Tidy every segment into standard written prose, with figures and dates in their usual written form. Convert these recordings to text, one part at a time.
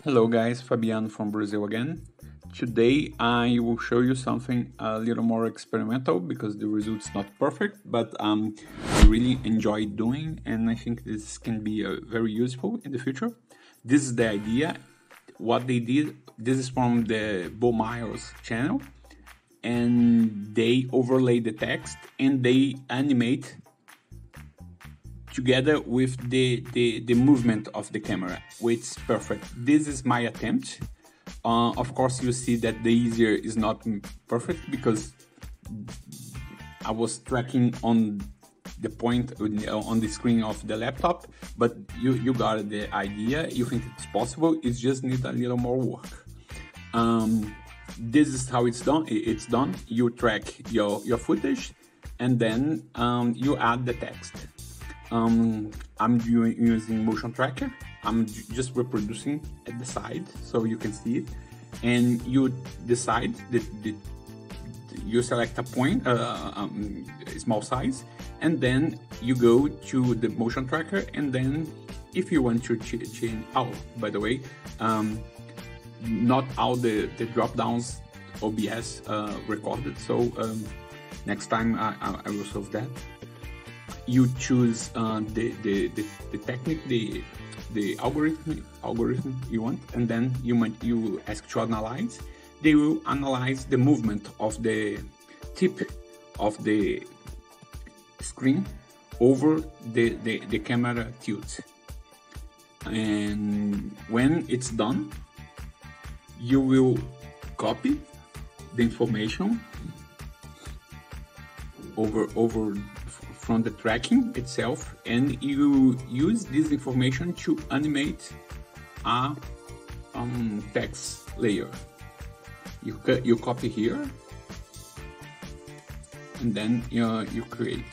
Hello guys, Fabiano from Brazil again. Today I will show you something a little more experimental because the result's not perfect, but I really enjoy doing and I think this can be very useful in the future. This is the idea. What they did, this is from the Bo Miles channel, and they overlay the text and they animate together with the movement of the camera, which is perfect. This is my attempt. Of course, you see that the easier is not perfect because I was tracking on the point on the screen of the laptop, but you got the idea. You think it's possible. It just needs a little more work. This is how it's done. You track your footage, and then you add the text. I'm using motion tracker. I'm just reproducing at the side so you can see it, and you decide that you select a point, a small size, and then you go to the motion tracker, and then if you want to change. Oh, by the way, not all the drop downs OBS recorded, so next time I will solve that. You choose the technique, the algorithm you want, and then you ask to analyze. They will analyze the movement of the tip of the screen over the camera tilt. And when it's done, you will copy the information over from the tracking itself, and you use this information to animate a text layer. You copy here, and then you create.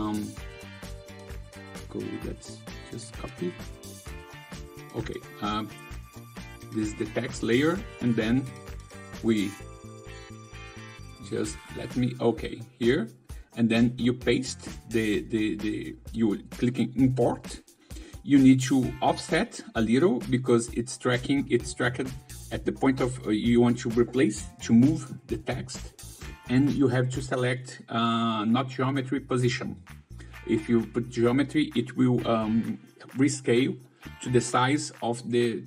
Let's just copy. Okay, this is the text layer, and then we just here. And then you paste you clicking import. You need to offset a little because it's tracked at the point of you want to move the text, and you have to select not geometry position. If you put geometry, it will rescale to the size of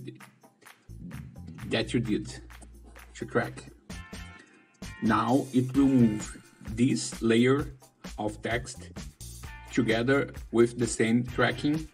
that you did to track. Now it will move this layer of text together with the same tracking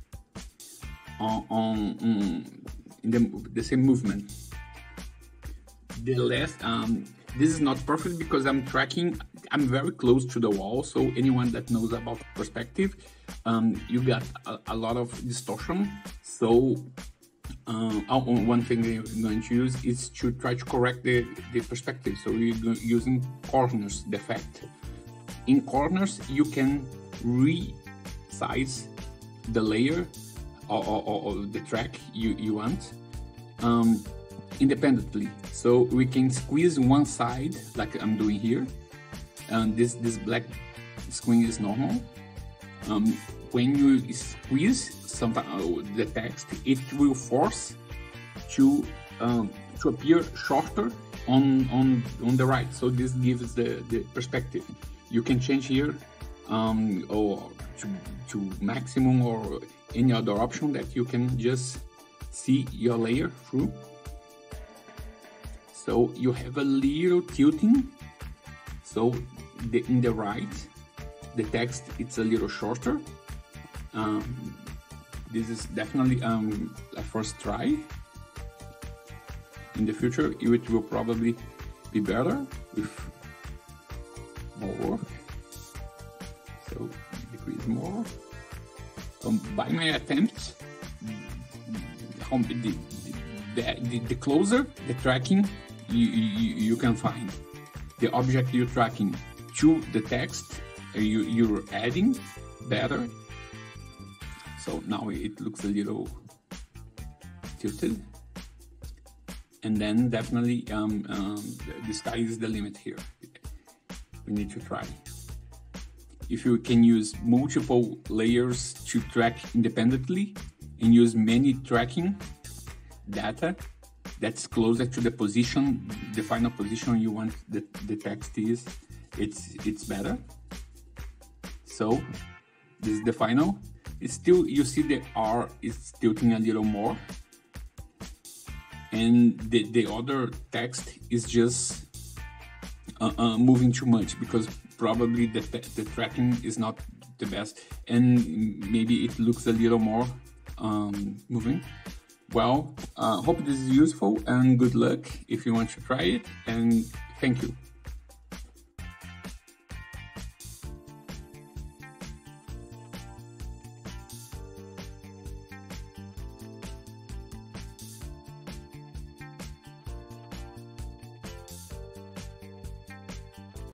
in the same movement. The last this is not perfect because I'm very close to the wall, so anyone that knows about perspective, you got a lot of distortion. So one thing I'm going to use is to try to correct the perspective. So we're using corners, the effect. In corners, you can resize the layer or the track you want independently. So we can squeeze one side like I'm doing here. This black screen is normal. When you squeeze the text, it will force to appear shorter on the right. So this gives the perspective. You can change here or to maximum or any other option that you can just see your layer through. So you have a little tilting. So in the right, the text it's a little shorter. This is definitely a first try. In the future, it will probably be better with more work. So decrease more. By my attempt, the closer the tracking you can find, the object you're tracking to the text you're adding better. So now it looks a little tilted, and then definitely the sky is the limit here. We need to try. If you can use multiple layers to track independently and use many tracking, data that's closer to the position, the final position you want the text is, it's better. So this is the final. It's still, you see the R is tilting a little more, and the other text is just moving too much, because probably the tracking is not the best, and maybe it looks a little more moving. Well, hope this is useful, and good luck if you want to try it, and thank you.